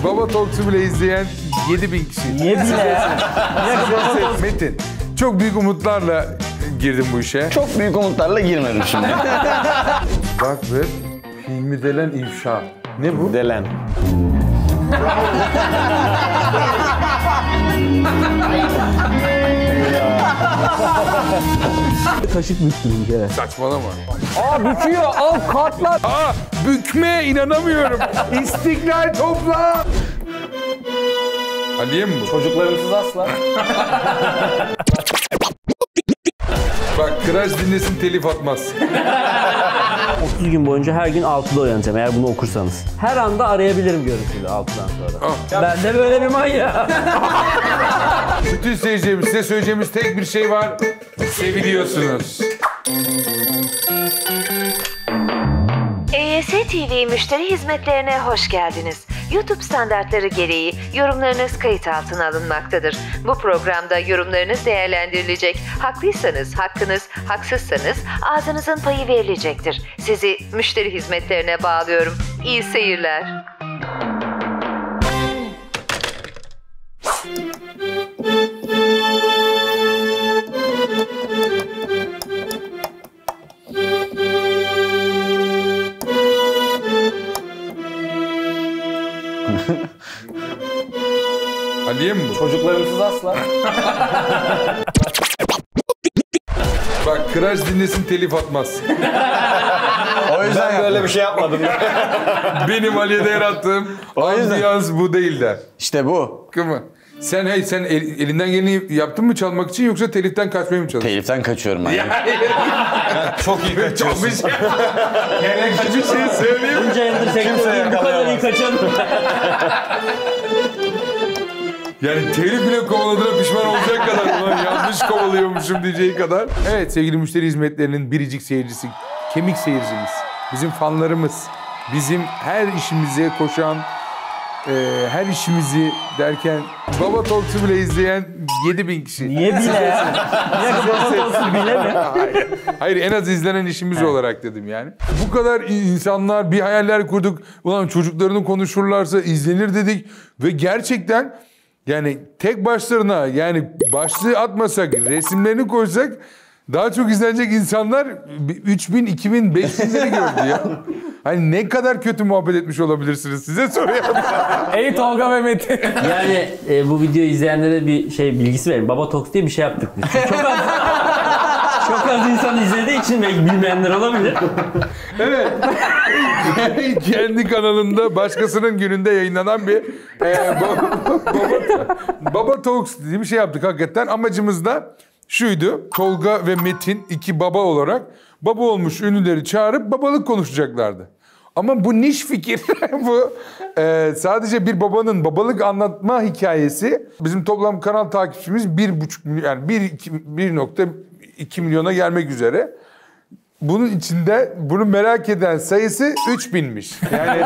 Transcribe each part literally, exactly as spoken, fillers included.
Baba Talks'u bile izleyen yedi bin kişi. Niye bile ya? Metin, çok büyük umutlarla girdim bu işe. Çok büyük umutlarla girmedim şimdi. Bak ve filmi delen ifşa. Ne bu? Delen. Kaşık büktüm bir kere. Saçmalama. Aa büküyor, al katlar. Aa, bükme inanamıyorum. İstiklal topla. Aliye mi bu? Çocuklarımsız asla. Bak Kıraç dinlesin telif atmaz. otuz gün boyunca her gün altıda uyanacağım eğer bunu okursanız. Her anda arayabilirim görüntülü altıdan sonra. Ah. Ben de böyle bir manyak. Bütün seyircilerimiz, size söyleyeceğimiz tek bir şey var. Seviliyorsunuz. E Y S T V müşteri hizmetlerine hoş geldiniz. YouTube standartları gereği yorumlarınız kayıt altına alınmaktadır. Bu programda yorumlarınız değerlendirilecek. Haklıysanız hakkınız, haksızsanız ağzınızın payı verilecektir. Sizi müşteri hizmetlerine bağlıyorum. İyi seyirler. Aliye mi bu? Çocuklarımsız asla. Bak Kıraç dinlesin telif atmaz. O yüzden ben böyle bir şey yapmadım. Benim Aliye'de yarattığım ambiyans bu değil der. İşte bu. Kımı. Sen hey sen el, elinden geleni yaptın mı çalmak için yoksa teliften kaçmaya mı çalıştın? Teliften kaçıyorum ben. Çok iyi kaçıyorsun. Bir şey, bir şey söyleyeyim. Bunca yıldır sektörün bu kadar iyi kaçan. Yani telif bile kovaladığına pişman olacak kadar. Ulan yanlış kovalıyormuşum diyeceği kadar. Evet sevgili müşteri hizmetlerinin biricik seyircisi, kemik seyircimiz, bizim fanlarımız, bizim her işimize koşan, e, her işimizi derken Baba Talks'u bile izleyen yedi bin kişi. Niye bile ya? Niye Baba Talks'u bile mi? Hayır. Hayır en az izlenen işimiz olarak dedim yani. Bu kadar insanlar bir hayaller kurduk. Ulan çocuklarını konuşurlarsa izlenir dedik. Ve gerçekten yani tek başlarına yani başlığı atmasak, resimlerini koysak daha çok izlenecek insanlar üç bin, iki bin, beş binleri gördü ya. Hani ne kadar kötü muhabbet etmiş olabilirsiniz size soruyorum. Ey Tolga ve Metin. Yani e, bu videoyu izleyenlere bir şey bilgisi verin. Baba Talks diye bir şey yaptık biz. Çok az, çok az insan izlediği için belki bilmeyenler olabilir. Evet. Kendi kanalında başkasının gününde yayınlanan bir e, baba, baba, baba Talks diye bir şey yaptık hakikaten. Amacımız da şuydu. Tolga ve Metin iki baba olarak baba olmuş ünlüleri çağırıp babalık konuşacaklardı. Ama bu niş fikir, bu e, sadece bir babanın babalık anlatma hikayesi. Bizim toplam kanal takipçimiz bir buçuk yani bir, iki, bir nokta iki milyona gelmek üzere. Bunun içinde bunu merak eden sayısı üç binmiş. Yani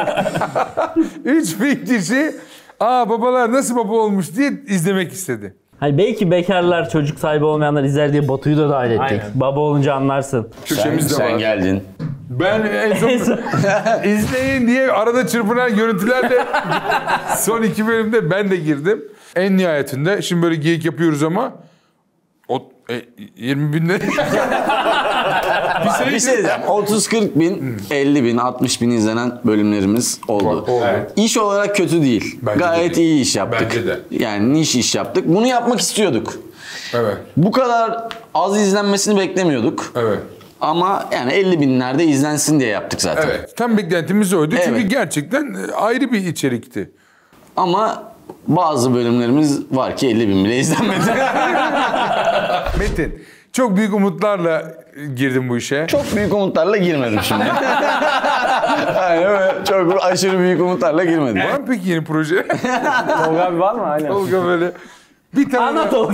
üç bin kişi aa babalar nasıl baba olmuş diye izlemek istedi. Hani belki bekarlar, çocuk sahibi olmayanlar izler diye Batu'yu da dahil ettik. Aynen. Baba olunca anlarsın. Sen, Köşemiz de sen var. geldin. Ben en son izleyin diye arada çırpınan görüntülerle son iki bölümde ben de girdim. En nihayetinde şimdi böyle geyik yapıyoruz ama o e, yirmi bin ne? bir şey diyeceğim. otuz kırk bin, elli bin, altmış bin izlenen bölümlerimiz oldu. Evet. İş olarak kötü değil. Bence Gayet de iyi iş yaptık. Bence de. Yani niş iş yaptık. Bunu yapmak istiyorduk. Evet. Bu kadar az izlenmesini beklemiyorduk. Evet. Ama yani elli binlerde izlensin diye yaptık zaten. Evet. Tam beklentimiz oydu. Evet. Çünkü gerçekten ayrı bir içerikti. Ama bazı bölümlerimiz var ki elli bin bile izlenmedi. Metin, çok büyük umutlarla girdim bu işe. Çok büyük umutlarla girmedim şimdi. Yani öyle çok aşırı büyük umutlarla girmedim. Var mı peki yeni proje? Tolga abi var mı? Aynen. Tolga böyle bir tane... Ana Talks.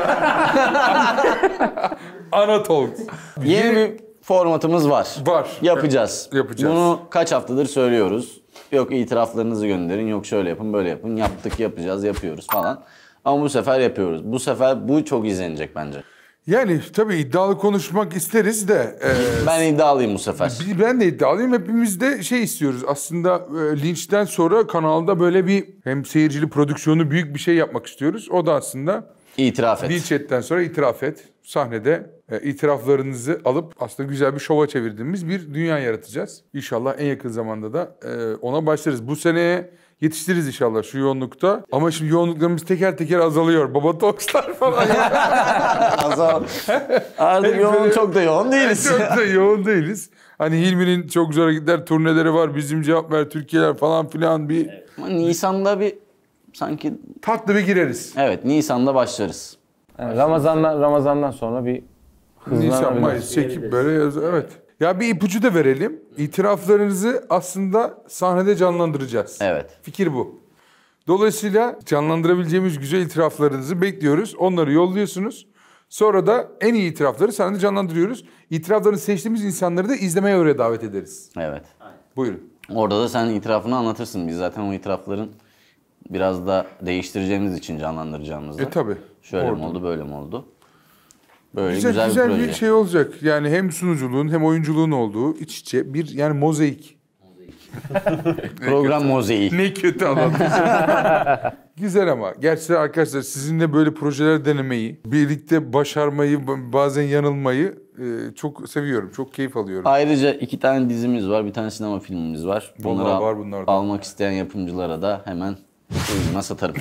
Ana Talks. Yeni bir formatımız var. Var. Yapacağız. Evet, yapacağız. Bunu kaç haftadır söylüyoruz. Yok itiraflarınızı gönderin, yok şöyle yapın, böyle yapın. Yaptık, yapacağız, yapıyoruz falan. Ama bu sefer yapıyoruz. Bu sefer bu çok izlenecek bence. Yani tabii iddialı konuşmak isteriz de. E, Ben iddialıyım bu sefer. Ben de iddialıyım. Hepimiz de şey istiyoruz. Aslında e, linçten sonra kanalda böyle bir hem seyircili prodüksiyonu büyük bir şey yapmak istiyoruz. O da aslında İtiraf et. linç etten sonra itiraf et. Sahnede e, itiraflarınızı alıp aslında güzel bir şova çevirdiğimiz bir dünya yaratacağız. İnşallah en yakın zamanda da e, ona başlarız. Bu seneye yetiştiririz inşallah şu yoğunlukta. Ama şimdi yoğunluklarımız teker teker azalıyor. Baba Talks'lar falan. Azal. Artık yoğun, çok da yoğun değiliz. Çok da yoğun değiliz. Hani Hilmi'nin çok güzel hareketler, turneleri var. Bizim Cevap Ver Türkiye'ler falan filan bir... Ama Nisan'da bir sanki... Tatlı bir gireriz. Evet, Nisan'da başlarız. Yani Ramazan'dan Ramazan'dan sonra bir Nisan, hızlanabilir. Mayıs çekip böyle yaz. Evet. Ya bir ipucu da verelim. İtiraflarınızı aslında sahnede canlandıracağız. Evet. Fikir bu. Dolayısıyla canlandırabileceğimiz güzel itiraflarınızı bekliyoruz. Onları yolluyorsunuz. Sonra da en iyi itirafları sahnede canlandırıyoruz. İtiraflarını seçtiğimiz insanları da izlemeye öyle davet ederiz. Evet. Buyurun. Orada da sen itirafını anlatırsın. Biz zaten o itirafların biraz da değiştireceğimiz için canlandıracağımızda. E tabii. Şöyle Orada. mi oldu, böyle mi oldu? Böyle Güzel, güzel, güzel, bir proje. bir şey olacak. Yani hem sunuculuğun hem oyunculuğun olduğu iç içe bir yani mozaik. Program mozaiği. Ne kötü anlatmışsın. Güzel ama gerçekten arkadaşlar sizinle böyle projeler denemeyi, birlikte başarmayı, bazen yanılmayı e, çok seviyorum. Çok keyif alıyorum. Ayrıca iki tane dizimiz var, bir tane sinema filmimiz var. Bunları Vallahi al- var bunlardan. almak isteyen yapımcılara da hemen uyguna satarım.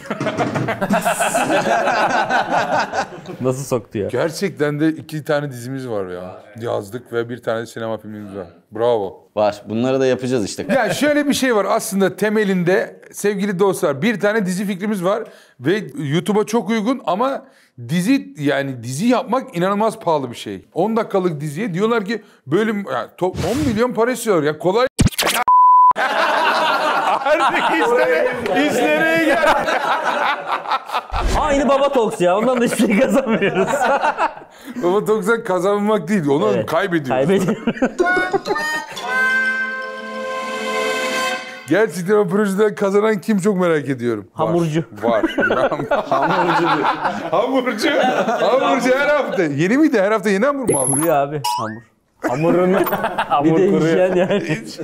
Nasıl soktu ya? Gerçekten de iki tane dizimiz var ya. Yazdık ve bir tane sinema filmimiz var. Bravo. Var. Bunları da yapacağız işte. Ya şöyle bir şey var aslında temelinde sevgili dostlar bir tane dizi fikrimiz var ve YouTube'a çok uygun ama dizi yani dizi yapmak inanılmaz pahalı bir şey. on dakikalık diziye diyorlar ki bölüm yani top on milyon para istiyorlar ya kolay artık işlere, işlere gel. Aynı Baba Talks ya. Ondan da hiçbir şey kazanmıyoruz. Baba doksan kazanmak değil onu Evet, kaybediyoruz. Kaybediyoruz. Gerçekten o projeden kazanan kim çok merak ediyorum. Var, Hamurcu. Var. Hamurcu. Hamurcu. Hamurcu her hafta. Yeni miydi? Her hafta yeni hamur mu aldın? Kuruyor abi hamur. Hamurunu Bir hamur de kuruyor. hijyen yani.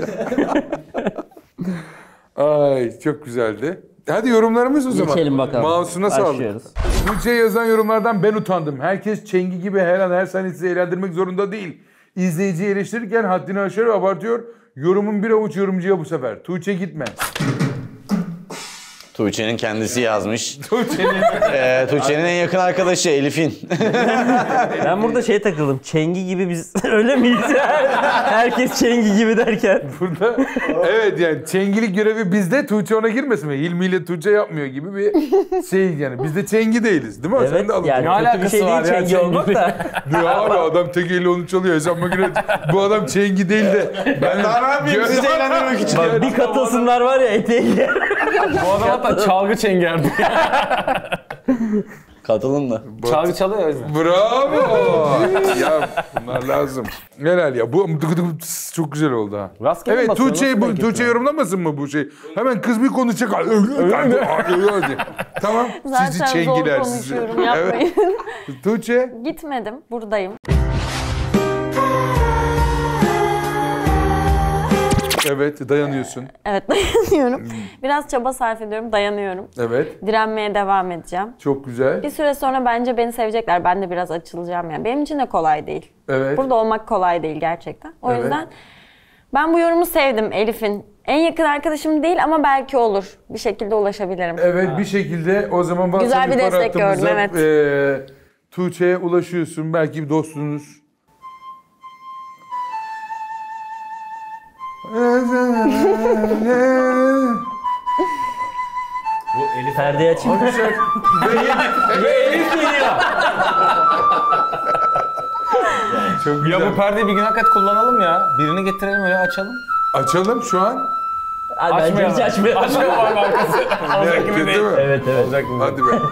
Ay çok güzeldi. Hadi yorumlarımız o zaman. Geçelim bakalım. Mouse'una sağlık. Başlıyoruz. Tuğçe'ye yazan yorumlardan ben utandım. Herkes çengi gibi her an her saniye sizi eğlendirmek zorunda değil. İzleyiciyi eleştirirken haddini aşıyor ve abartıyor. Yorumun bir avuç yorumcuya bu sefer. Tuğçe gitme. Tuğçe'nin kendisi yazmış. Tuğçe'nin... Ee, Tuğçe'nin en yakın arkadaşı Elif'in. Ben burada şey takıldım. Çengi gibi biz öyle miyiz yani? Herkes çengi gibi derken. Burada evet yani çengilik görevi bizde, Tuğçe ona girmesin mi? Hilmi ile Tuğçe yapmıyor gibi bir şey yani. Biz de çengi değiliz değil mi? Sen Evet de alın. yani Ne kötü bir alakası şey var değil ya çengi çengi? olmak da. Ne abi adam tek elle onu çalıyor. Hesap makinesi. Bu adam çengi değil de. Ben Daha ne yapayım sizi eğlendirmek için. Bak bir katılsınlar var ya eteğiyle. Bu adam hatta çalgı çengerdi. Katılın da. Çalgı çalıyor o yüzden. Bravo. Ya bunlar lazım. Helal ya. Bu çok güzel oldu ha. Rastgele Evet basıyor, Tuğçe nasıl bu denk Tuğçe getiriyor? yorumlamasın mı bu şey? Hemen kız bir konuşacak. Tamam. Zaten Sizi zor çengiler sizi. konuşuyorum, yapmayın. Evet. Tuğçe. Gitmedim, buradayım. Evet dayanıyorsun. Evet, dayanıyorum. Biraz çaba sarf ediyorum, dayanıyorum. Evet. Direnmeye devam edeceğim. Çok güzel. Bir süre sonra bence beni sevecekler. Ben de biraz açılacağım yani. Benim için de kolay değil. Evet. Burada olmak kolay değil gerçekten. O Evet. yüzden ben bu yorumu sevdim Elif'in. En yakın arkadaşım değil ama belki olur. Bir şekilde ulaşabilirim. Evet bir şekilde o zaman Güzel bir destek gördüm, evet. E, Tuğçe'ye ulaşıyorsun. Belki bir dostunuz. Perdeyi açayım. Ve Elif geliyor. Çok güzel. Ya bu perdeyi bir gün hakikaten kullanalım ya. Birini getirelim öyle açalım. Açalım şu an. Abi bence hiç açmayalım. Açmayalım abi arkası. Olacak Evet, gibi kötü değil. mü? Evet evet. Olacak gibi. Hadi be.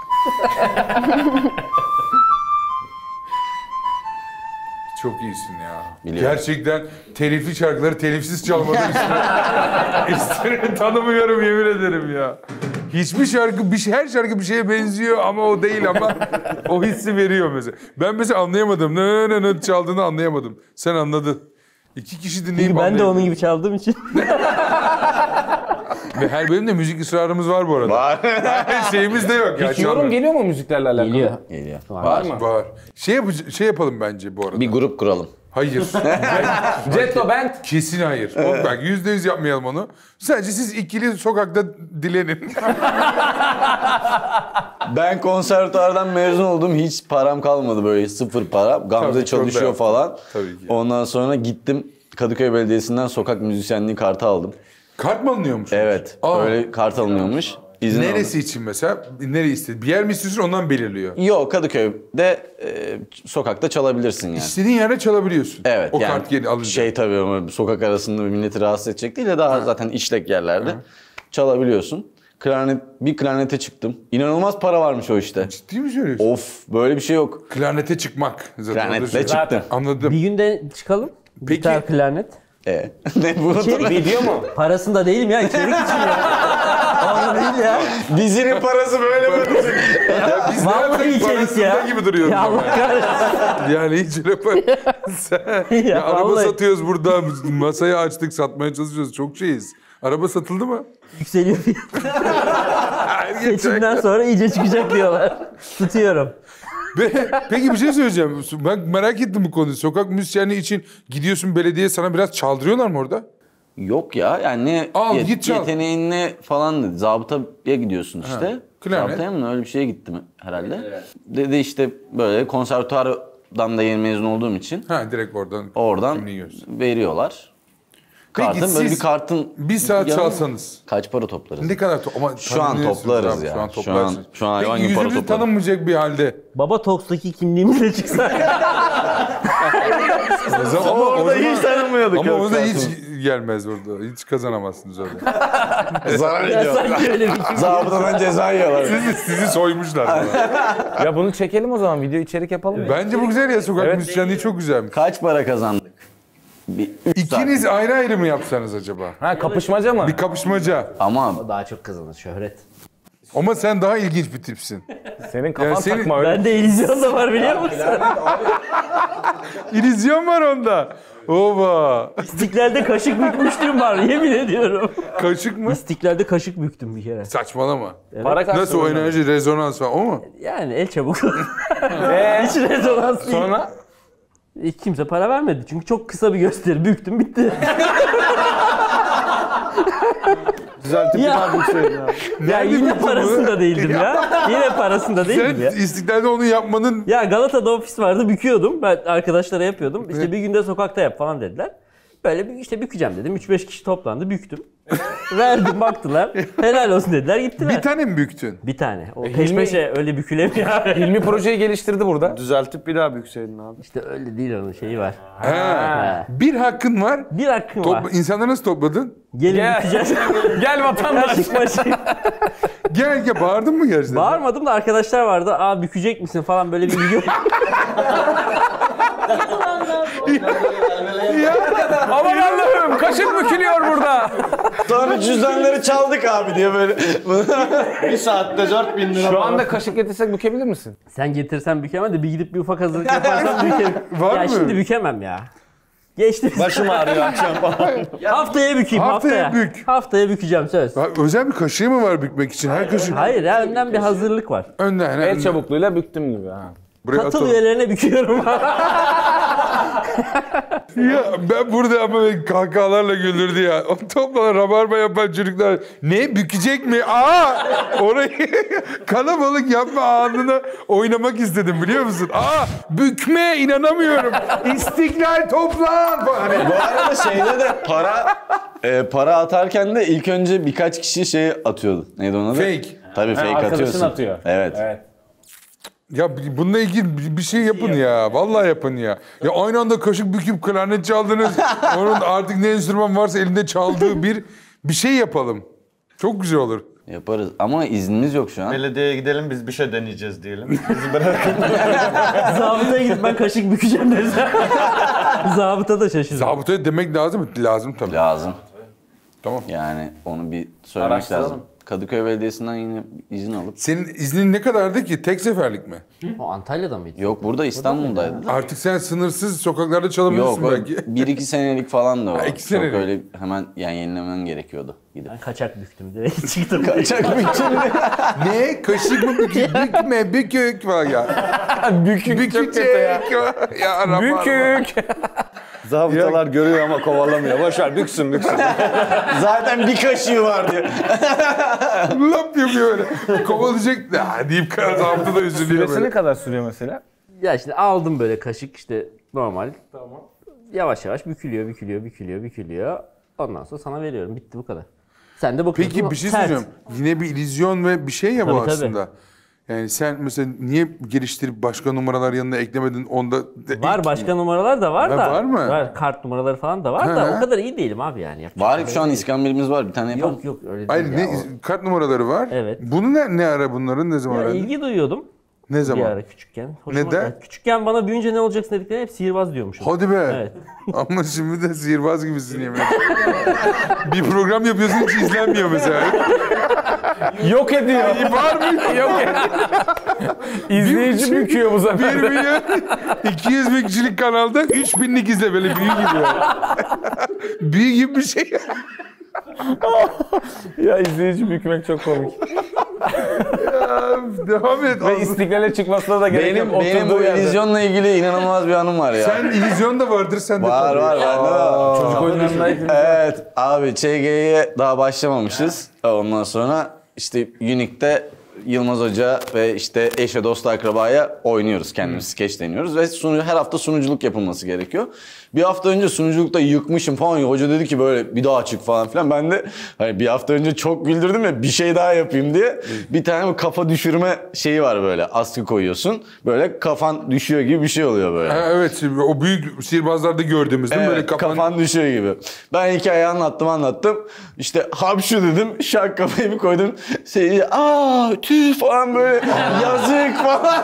Çok iyisin ya. Biliyorum. Gerçekten telifli şarkıları telifsiz çalmadan üstüne, üstüne tanımıyorum yemin ederim ya. hiçbir şarkı bir şey, her şarkı bir şeye benziyor ama o değil ama o hissi veriyor mesela. Ben mesela anlayamadım. Ne ne ne çaldığını anlayamadım. Sen anladın. İki kişi dinleyip Çünkü ben de anlayamadım. onun gibi çaldığım için. Ve her bölümde müzik ısrarımız var bu arada. Var. Şeyimiz de yok. ya, Hiç yorum çalma. geliyor mu müziklerle alakalı? Geliyor. Geliyor. Var mı? Var. Şey, yap- şey yapalım bence bu arada. Bir grup kuralım. Hayır. Jetto Band. Kesin hayır. Oğlum bak yüzde yüz yapmayalım onu. Sadece siz ikili sokakta dilenin. Ben konservatuardan mezun oldum. Hiç param kalmadı böyle sıfır para. Gamze Tabii, çok çalışıyor beğendim. falan. Tabii ki. Ondan sonra gittim Kadıköy Belediyesi'nden sokak müzisyenliği kartı aldım. Kart mı alınıyormuş? Evet. Aa. Öyle kart alınıyormuş. İzin Neresi için mesela? Nereyi istedin? Bir yer mi istiyorsun ondan belirliyor. aldım. Yok Kadıköy'de e, sokakta çalabilirsin yani. İstediğin yerde çalabiliyorsun. Evet. O yani kart geri alınca. Şey tabii ama sokak arasında milleti rahatsız edecek değil de daha zaten işlek yerlerde çalabiliyorsun. Klarnet, bir klarnete çıktım. İnanılmaz para varmış o işte. Ciddi mi söylüyorsun? Of böyle bir şey yok. Klarnete çıkmak. Zaten Klarnetle o da şey. çıktım. Anladım. Bir günde çıkalım. Peki. Gitar, klarnet. E, ne bu? Video mu? Parasında değilim ya, içerik için ya. Orada değil ya. Dizinin parası böyle mi? Ya biz Vallahi nereden içerik parasında ya. gibi duruyoruz. Ya Allah kahretsin. Yani hiç öyle para. Sen, ya, Ya araba vallahi. satıyoruz burada. Masayı açtık satmaya çalışıyoruz. Çok şeyiz. Araba satıldı mı? Yükseliyor fiyat. Hayır, geçecek. Seçimden sonra iyice çıkacak diyorlar. Tutuyorum. Be- Peki bir şey söyleyeceğim. Ben merak ettim bu konuyu. Sokak müzisyenliği için gidiyorsun belediye sana biraz çaldırıyorlar mı orada? Yok ya yani Al, yet- git çal. yeteneğin ne falan dedi. Zabıtaya gidiyorsun işte. klarnet. Zabıtaya mı öyle bir şeye gittim herhalde. Dedi işte böyle konservatuardan da yeni mezun olduğum için Ha direkt oradan. oradan kimliği göster. veriyorlar. Peki Kartın böyle siz bir kartın bir saat yanı- çalsanız kaç para toplarız? ne kadar to- ama Şu an tanınıyorsunuz toplarız abi, ya. Şu an Şu toplarsınız. an- şu an hayvan Peki gibi para yüzümüz toplarız. tanınmayacak bir halde. Baba Talks'taki kimliğimle çıksa. ama Orada hiç tanınmıyorduk. Ama yok o da zaten. hiç gelmez orada. Hiç kazanamazsınız orada. zarar ediyor. Sanki öyle bir şey. Zabıtadan ceza yiyorlar. sizi, sizi soymuşlar. bana. Ya bunu çekelim o zaman. Video içerik yapalım. Bence bu güzel ya. Sokak Evet. müzisyenliği çok güzelmiş. Kaç para kazandık? Bir üç saat. İkiniz ayrı ayrı mı yapsanız acaba? Ha kapışmaca mı? Bir kapışmaca. Ama Daha çok kazanır, şöhret. Ama sen daha ilginç bir tipsin. Senin kafan Yani senin- takma öyle. Bende illüzyon da var biliyor musun? İllüzyon var onda. Oba. İstiklal'de kaşık bükmüşlüğüm var, yemin ediyorum. Kaşık mı? İstiklal'de kaşık büktüm bir kere. Saçmalama. Para Nasıl o karşılığında. enerji, rezonans falan o mu? Yani el çabuk. Ee, Hiç rezonans değil. sonra Hiç kimse para vermedi. Çünkü çok kısa bir gösteri. Büktüm bitti. düzeltip bir Ya. daha büyükseydin abi. ya Nerede yine büktün parasında değildim ya. Yine parasında değildim Sen ya. istiklalde onu yapmanın... Ya Galata'da ofis vardı, büküyordum. Ben arkadaşlara yapıyordum. İşte bir günde sokakta yap falan dediler. Böyle bir işte bükeceğim dedim. üç beş kişi toplandı, büktüm. Verdim, baktılar. Helal olsun dediler, gittiler. Bir tane mi büktün? Bir tane. O peş Hilmi- peşe öyle bükülemiyor. Hilmi projeyi geliştirdi burada. Düzeltip bir daha bükseydin abi. İşte öyle değil, onun şeyi var. He. Ha. Bir hakkın var. Bir hakkım var. Top, insanları nasıl topladın? Gelin Gel. bükeceğiz. Gel vatandaş. Kaşık maşık. Gel gel bağırdın mı gerçekten? Bağırmadım da arkadaşlar vardı. Aa bükecek misin falan böyle bir video. Aman Allah'ım kaşık bükülüyor burada. sonra cüzdanları çaldık abi diye böyle. Bir saatte dört bin lira. Şu anda kaşık getirsek bükebilir misin? Sen getirsen bükemem de bir gidip bir ufak hazırlık yaparsan bükerim. Var ya mı? şimdi bükemem ya. Geçti. Başım ağrıyor akşam falan. Haftaya bükeyim Haftaya haftaya. bük. Haftaya bükeceğim söz. Ha, özel bir kaşığı mı var bükmek için? Her kaşık Hayır ya, önden bir hazırlık var. önden. El önden. çabukluğuyla büktüm gibi ha. Buraya Katıl atalım. üyelerine büküyorum. Ya ben burada ama beni kahkahalarla güldürdü ya. O toplanan rabarba yapan çocuklar ne bükecek mi? Aa! Orayı kalabalık yapma anını oynamak istedim biliyor musun? Aa! Bükme inanamıyorum. İstiklal toplan falan. Hani Bu arada şeyde de para e, para atarken de ilk önce birkaç kişi şey atıyordu. Neydi onun adı? Fake. Tabii fake arkadaşın atıyorsun. atıyor. Evet. Evet. ya bununla ilgili bir- bir şey yapın ya. Vallahi yapın ya. Ya aynı anda kaşık büküp klarnet çaldınız. Onun artık ne enstrüman varsa elinde çaldığı bir bir şey yapalım. Çok güzel olur. Yaparız ama iznimiz yok şu an. Belediyeye gidelim biz bir şey deneyeceğiz diyelim. Bizi bırakın. Zabıtaya gidip ben kaşık bükeceğim dersen. Zabıta da şaşırır. Zabıtaya demek lazım mı? Lazım tabii. Lazım. Tamam. Yani onu bir söylemek Araştıralım. lazım. Kadıköy Belediyesi'nden yine izin alıp. Senin iznin ne kadardı ki? Tek seferlik mi? O Antalya'da mıydı? Yok burada İstanbul'daydı. Artık sen sınırsız sokaklarda çalabilirsin Yok belki. bir iki senelik falan da o. Ha, iki Çok senelik. öyle hemen yani yenilemen gerekiyordu gidip. Ben kaçak büktüm direkt çıktım. Kaçak bütçeli. Ne? Kaşık mı bükük? Bükme, bükük var ya. Bükük çok kötü ya. Ya Arap Bükük. Zabıtalar görüyor ama kovalamıyor. Boşver büksün büksün. Zaten bir kaşığı var diyor. Lap yapıyor öyle. Kovalayacak. Ya deyip karası hafta da üzülüyor Süresi ne böyle. kadar sürüyor mesela? Ya işte aldım böyle kaşık işte normal. Tamam. Yavaş yavaş bükülüyor, bükülüyor, bükülüyor, bükülüyor. Ondan sonra sana veriyorum. Bitti bu kadar. Sen de bakıyorsun. Peki bir şey sert. söyleyeceğim. Yine bir illüzyon ve bir şey ya bu Tabii, tabii. aslında. Yani sen mesela niye geliştirip başka numaralar yanına eklemedin onda? de- Var ilk- başka numaralar da var Ha, da. var mı? Var kart numaraları falan da var Hı da hı. o kadar iyi değilim abi yani. Yapacak Var bir şey şu an değil. iskambilimiz var bir tane yapalım. Yok yok öyle değil Hayır ya. ne, O- kart numaraları var. Evet. Bunu ne, ne ara bunların ne zaman Ya öğrendin? ilgi duyuyordum Ne bir zaman? ara küçükken. Hoşuma- Neden? ya küçükken bana büyüyünce ne olacaksın dedikleri hep sihirbaz diyormuşum. Hadi be. Evet. Ama şimdi de sihirbaz gibisin yemin ederim. Bir program yapıyorsun hiç izlenmiyor mesela. Yok ediyor. Var mı? Yok ediyor. İzleyici büküyor bu sefer. Bir milyon iki yüz bin kişilik kanalda üç binlik izle böyle büyü gibi. ya. Büyü gibi bir şey. Ya izleyici bükmek çok komik. Devam et. Ve istiklale çıkmasına da gerek Benim, yok. benim bu Oturduğu yerde. illüzyonla ilgili inanılmaz bir anım var ya. Sen illüzyon da vardır sende Var tabii. var bende de var. Çocuk oyunlarında Evet abi Ç G'ye daha başlamamışız. Ondan sonra işte Unique'de Yılmaz Hoca ve işte eşe dost akrabaya oynuyoruz. Kendimiz skeç deniyoruz ve sunu, her hafta sunuculuk yapılması gerekiyor. Bir hafta önce sunuculukta yıkmışım falan. Hoca dedi ki böyle bir daha çık falan filan. Ben de hani bir hafta önce çok güldürdüm ya bir şey daha yapayım diye. Bir tane kafa düşürme şeyi var böyle. Askı koyuyorsun. Böyle kafan düşüyor gibi bir şey oluyor böyle. Ha, evet şimdi o büyük sihirbazlarda gördüğümüz değil mi? Evet, Böyle kapan... kafan düşüyor gibi. Ben hikayeyi anlattım anlattım. İşte hapşu dedim. Şak kafayı bir koydum. Seyirci aa tüh falan böyle yazık falan.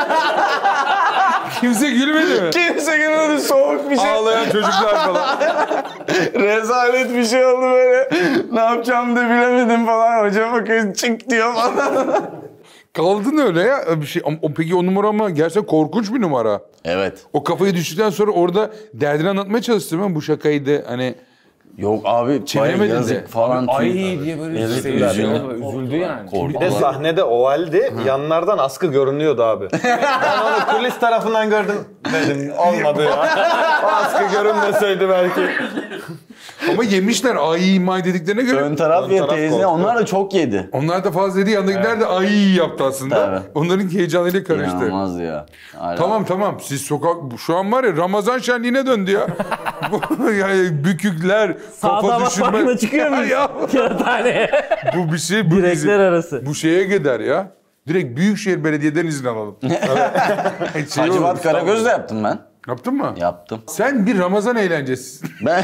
Kimse gülmedi mi? Kimse gülmedi soğuk bir şey. Ağlayan çocuklar falan. Rezalet bir şey oldu böyle. Ne yapacağımı da bilemedim falan. Hoca bakıyor çık diyor falan. Kaldın öyle ya bir şey. Ama o- Peki o numara ama gerçekten korkunç bir numara. Evet. O kafayı düştükten sonra orada derdini anlatmaya çalıştın mı? Bu şakaydı hani. Yok abi Çeviremedin bayağı yazık de. falan. ay tüy. diye böyle Evet, seyirci üzüldü. üzüldü yani. Bir de sahnede ovaldi. Yanlardan askı görünüyordu abi. Ben onu kulis tarafından gördüm. Dedim olmadı ya. O askı görünmeseydi belki. Ama yemişler ay may dediklerine göre. Ön taraf Ön ya taraf teyze korktu. onlar da çok yedi. Onlar da fazla yedi yanındakiler de ay yaptı aslında. Tabii. Onların heyecanıyla karıştı. İnanılmaz ya. Hala. Tamam tamam siz sokak şu an var ya Ramazan şenliğine döndü ya. Bu yani bükükler, Sağda kafa bak düşürme. farkına çıkıyor muyuz? Ya, Kağıthane. bu bir şey bu Direkler dizi. arası. Bu şeye gider ya. Direkt Büyükşehir Belediye'den izin alalım. şey olur. Hacivat Karagöz de yaptım ben. Yaptın mı? Yaptım. Sen bir Ramazan eğlencesi. Ben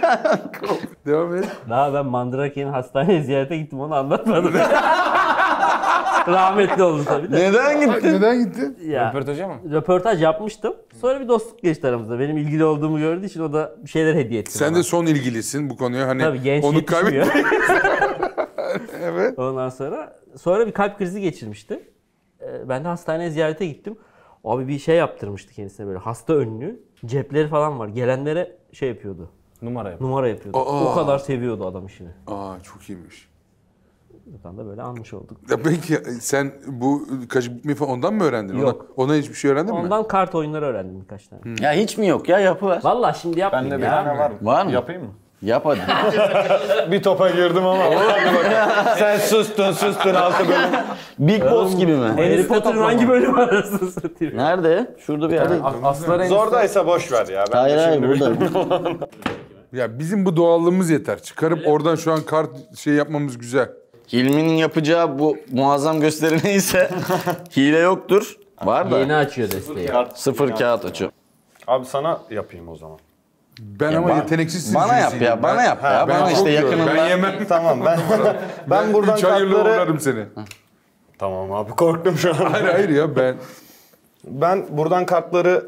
Devam et. Daha ben Mandırake'nin hastaneye ziyarete gittim onu anlatmadım. Rahmetli oldu tabii de. neden gittin? Neden gittin? Ya, Röportaja mı? röportaj yapmıştım. Sonra bir dostluk geçti aramızda. Benim ilgili olduğumu gördüğü için o da bir şeyler hediye etti Sen bana. de son ilgilisin bu konuya hani Tabii genç onu yetişmiyor. kaybet. Evet. Ondan sonra sonra bir kalp krizi geçirmişti. Ee, Ben de hastaneye ziyarete gittim. Abi bir şey yaptırmıştı kendisine böyle hasta önlüğü. Cepleri falan var. Gelenlere şey yapıyordu. Numara yap. Numara yapıyordu. Aa. O kadar seviyordu adam işini. Aa çok iyiymiş. Buradan da böyle anmış olduk. Ya peki sen bu kaşık bükmeyi falan ondan mı öğrendin? Yok. Ona, ona hiçbir şey öğrendin mi? Ondan kart oyunları öğrendim birkaç tane. Ya hiç mi yok ya yapıver. Vallahi şimdi yapmayayım Bende bir ya. tane var. Var mı? Yapayım mı? Yap hadi. Bir topa girdim ama. Sen sustun sustun altı bölüm. Big Boss gibi mi? Harry Potter'ın hangi bölümü arasını satayım? Nerede? Şurada bir yerde. Aslar en Zordaysa boş ver ya. Ben Hayır de hayır şimdi burada. Ya bizim bu doğallığımız yeter. Çıkarıp oradan şu an kart şey yapmamız güzel. Hilmi'nin yapacağı bu muazzam gösteri neyse hile yoktur. Var da. Yeni açıyor desteği. Sıfır kağıt açıyor. Abi sana yapayım o zaman. Ben ama ba- yeteneksiz Bana yap jürisiyim. ya, bana Ben- yap ya. Ben Bana çok işte yiyorum. yakınında. Ben yemem. Tamam ben ben buradan Üç hayırlı kartları... uğurlarım seni. Tamam abi korktum şu an. Hayır hayır ya ben. Ben buradan kartları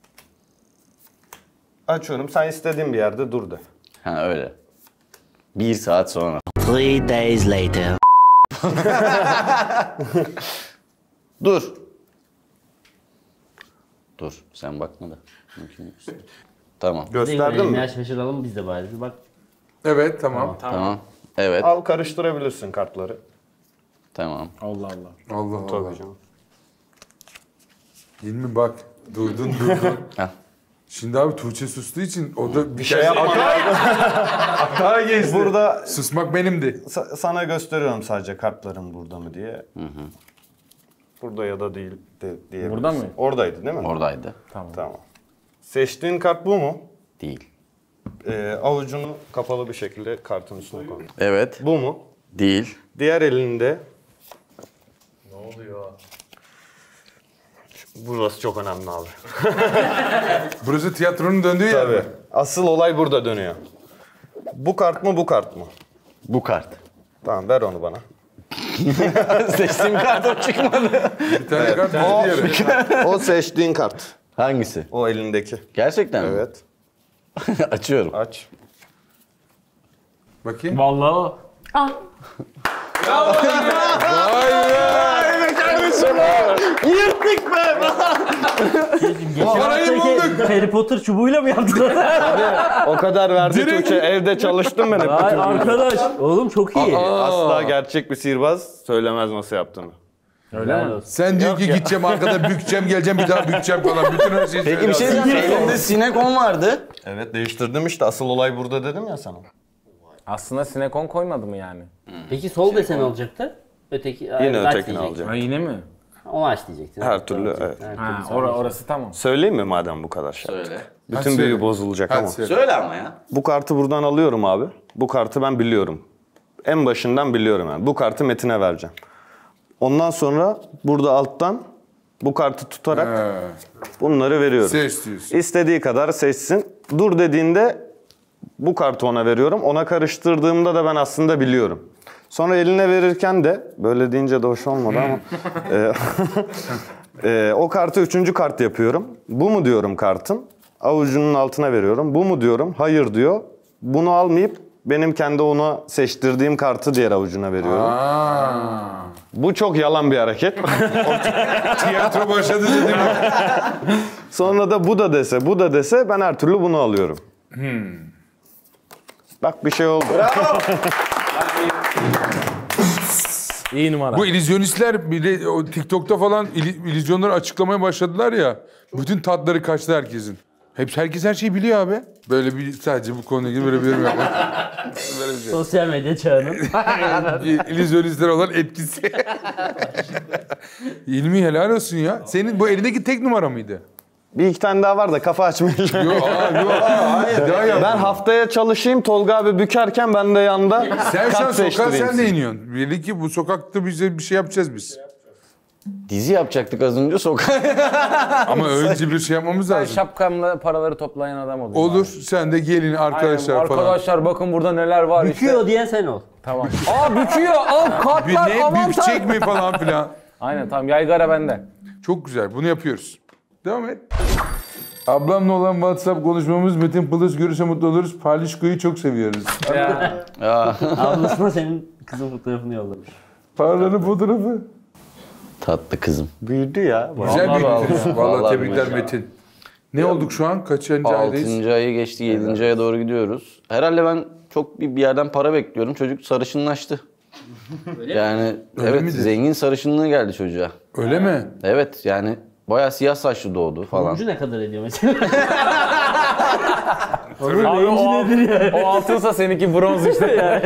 açıyorum. Sen istediğin bir yerde dur de. Ha öyle. Bir saat sonra. Three days later. Dur. Dur. Sen bakma da. Mümkün değil. Tamam. Gösterdin mi? Ya şaşıralım biz de bari. Bir bak. Evet tamam. Tamam. Evet. Al karıştırabilirsin kartları. Tamam. Allah Allah. Allah Allah. Tabii canım. Hilmi bak. Durdun durdun. Heh. Şimdi abi Tuğçe sustuğu için o da bir Şey şey yapma. hata geçti. Burada Susmak benimdi. sa- sana gösteriyorum sadece kartların burada mı diye. Hı hı. Burada ya da değil de, diye. Burada mı? Oradaydı değil mi? Oradaydı. Tamam. Seçtiğin kart bu mu? Değil. Ee, avucunu kapalı bir şekilde kartın üstüne koy. Evet. Bu mu? Değil. Diğer elinde... Ne oluyor? Burası çok önemli abi. Burası tiyatronun döndüğü yer Tabii. mi? Asıl olay burada dönüyor. Bu kart mı bu kart mı? Bu kart. Tamam ver onu bana. Seçtiğim kart o çıkmadı. Bir tane kart bir diğeri. O seçtiğin kart. Hangisi? O elindeki. Gerçekten mi? Evet. Açıyorum. Aç. Bakayım. Vallahi o. Ah, Yırttık be! Parayı Parayı bulduk. Harry Potter çubuğuyla mı yaptılar? O kadar verdi Direkt- Tuğçe. Evde çalıştım ben hep Ay bütün gün. arkadaş. Oğlum çok iyi. Asla gerçek bir sihirbaz söylemez nasıl yaptığını. Öyle mi? Sen diyor ki gideceğim arkada bükeceğim geleceğim bir daha bükeceğim falan. Bütün her şeyi Peki bir şey söylüyor. diyeceğim. Elimde Sinekon vardı. Evet değiştirdim işte. Asıl olay burada dedim ya sana. Aslında Sinekon koymadı mı yani? Peki sol desen olacaktı. Öteki Yine aç ötekini diyecektin. alacağım. Ha yine mi? Onu aç diyecektin. Her türlü, evet. Her Ha, türlü ora, sağ orası tamam. Söyleyeyim mi madem bu kadar şey? Söyle. Bütün Hadi büyü söyle. bozulacak Hadi ama. söyle. Söyle ama ya. Bu kartı buradan alıyorum abi. Bu kartı ben biliyorum. En başından biliyorum yani. Bu kartı Metin'e vereceğim. Ondan sonra burada alttan bu kartı tutarak He. bunları veriyorum. Seç diyorsun. İstediği kadar seçsin. Dur dediğinde bu kartı ona veriyorum. Ona karıştırdığımda da ben aslında biliyorum. Sonra eline verirken de, böyle deyince de hoş olmadı ama e, e, o kartı üçüncü kart yapıyorum. Bu mu diyorum kartın? Avucunun altına veriyorum. Bu mu diyorum? Hayır diyor. Bunu almayıp benim kendi ona seçtirdiğim kartı diğer avucuna veriyorum. Aa. Bu çok yalan bir hareket. Tiyatro başladı dedim. Sonra da bu da dese, bu da dese ben her türlü bunu alıyorum. Bak bir şey oldu. İyi numara. Bu illüzyonistler bile o TikTok'ta falan ili- illüzyonları açıklamaya başladılar ya. Bütün tatları kaçtı herkesin. Hepsi herkes her şeyi biliyor abi. Böyle bir sadece bu konuyla ilgili böyle bir yorum yapmak. Böyle bir şey. Sosyal medya çağının. İllüzyonistler olan etkisi. İlmi helal olsun ya. Senin bu elindeki tek numara mıydı? Bir iki tane daha var da kafa açmayacağım. Yok aa, yok aa, hayır. Daha yap. Ben haftaya çalışayım, Tolga abi bükerken ben de yanda Sen şu an kat sokağa seçtireyim sen de size. iniyorsun. Belli ki bu sokakta bize bir şey yapacağız biz. Dizi yapacaktık az önce sokak. Ama önce bir şey yapmamız Ben lazım. şapkamla paraları toplayan adam olayım. Olur. abi. Sen de gelin arkadaşlar Aynen, falan. arkadaşlar bakın burada neler var işte. Büküyor diyen sen ol. Tamam. Aa büküyor. Al Bir kartlar ne aman bükecek tanrım. mi falan filan. Aynen tamam yaygara bende. Çok güzel. Bunu yapıyoruz. Devam et. Ablamla olan WhatsApp konuşmamız Metin Plus görürse mutlu oluruz. Palişko'yu çok seviyoruz. Ya. Ya. Ablasına senin kızın fotoğrafını yollamış. Parlanın fotoğrafı. Tatlı kızım. Büyüdü ya. Güzel Vallahi bir vallahi. Vallahi Vallahi tebrikler billahi. Metin. Ne olduk şu an? Kaçıncı aydayız? Altıncı ayı geçti, yedinci aya doğru gidiyoruz. Herhalde ben çok bir bir yerden para bekliyorum. Çocuk sarışınlaştı. Yani Öyle evet midir? zengin sarışınlığı geldi çocuğa. Öyle mi? Evet yani bayağı siyah saçlı doğdu falan. Turuncu ne kadar ediyor mesela? Onun Abi range'i o, nedir ya? o altınsa seninki bronz işte.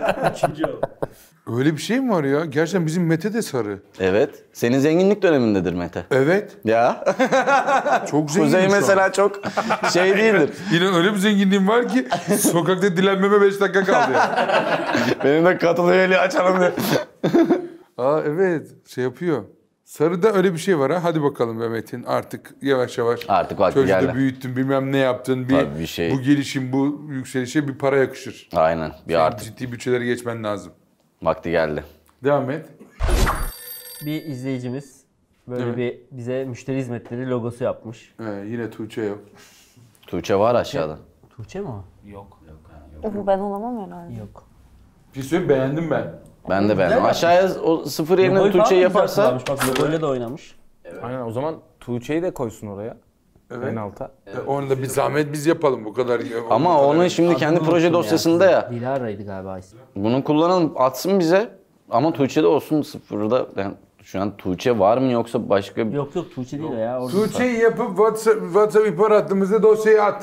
Öyle bir şey mi var ya? Gerçekten bizim Mete de sarı. Evet. Senin zenginlik dönemindedir Mete. Evet. Ya. Çok zengin Kuzey şu an. mesela çok şey değildir. Yine öyle bir zenginliğim var ki sokakta dilenmeme beş dakika kaldı ya. Benim de katıl üyeliği açalım diye. Aa evet. Şey yapıyor. Sarıda öyle bir şey var ha. Hadi bakalım be Metin. Artık yavaş yavaş. Artık vakti çocuğu da geldi. büyüttün bilmem ne yaptın. Bir, Tabii bir şey. Bu gelişim, bu yükselişe bir para yakışır. Aynen. Bir artık Ciddi bütçeleri geçmen lazım. vakti geldi. Devam et. Bir izleyicimiz böyle Evet. bir bize müşteri hizmetleri logosu yapmış. Ee, yine Tuğçe yok. Tuğçe var aşağıda. Tuğçe mi o? ben olamam herhalde. Yok. Bir şey söyleyeyim, beğendim ben. Ben de beğendim. Aşağıya o sıfır yerine Logoyu falan Tuğçe da yaparsa güzel kullanmış. Bak logoyla da oynamış. Aynen o zaman Tuğçe'yi de koysun oraya. En alta. E, Onu da bir zahmet biz yapalım bu kadar. ama o kadar- onu şimdi kendi Adını proje unuttum dosyasında ya. Dilara'ydı galiba ismi. Bunu kullanalım, atsın bize. Ama Tuğçe'de olsun sıfırda. Yani şu an Tuğçe var mı yoksa başka bir... Yok yok Tuğçe değil o ya. Orada Tuğçe'yi yapıp WhatsApp, WhatsApp ihbar hattımıza dosyayı at.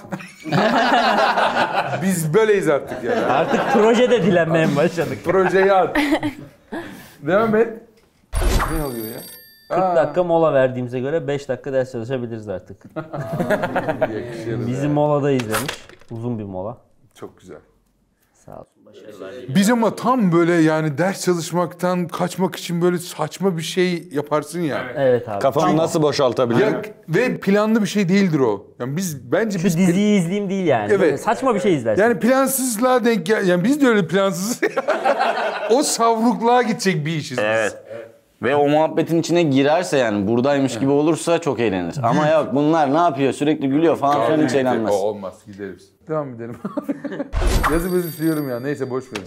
Biz böyleyiz artık yani. Artık projede dilenmeye başladık. Projeyi at. Devam et. Ne oluyor ya? kırk dakika mola verdiğimize göre beş dakika ders çalışabiliriz artık. Yakışır Bizi be. molada izlemiş. Uzun bir mola. Çok güzel. Sağ olsun. Başarılar. Biz ama tam böyle yani ders çalışmaktan kaçmak için böyle saçma bir şey yaparsın ya. Evet abi. Kafamı nasıl boşaltabilirim? Ya, ve planlı bir şey değildir o. Yani biz bence Şu biz diziyi izleyeyim değil yani. Evet. Böyle saçma bir şey izlersin. yani plansızlığa denk gel. Yani biz de öyle plansız. O savrukluğa gidecek bir işiz biz. Evet. Ve o muhabbetin içine girerse yani buradaymış gibi olursa çok eğlenir. Ama yok bunlar ne yapıyor sürekli gülüyor falan filan hiç eğlenmez. O olmaz gideriz. Devam edelim. Yazı bezim siliyorum ya. Neyse boş verin.